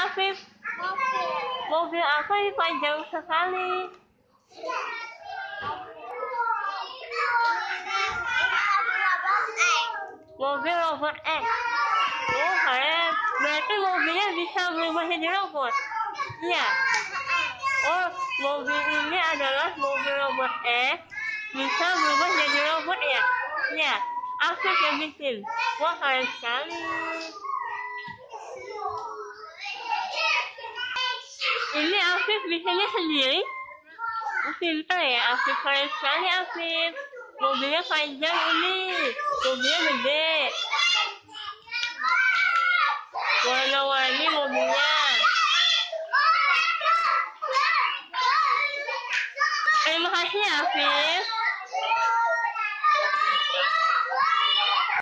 Afif? Mobil apa ini panjang sekali? Mobil robot X. Oh keren. Berarti mobilnya bisa berubah jadi robot? Iya. Oh, mobil ini adalah mobil robot X. Bisa berubah jadi robot ya? Iya. Afif yang bikin. Wah keren sekali. Ini Afif bikinnya sendiri? Pintar ya Afif, keren sekali Afif. Mobilnya panjang ini, mobilnya gede.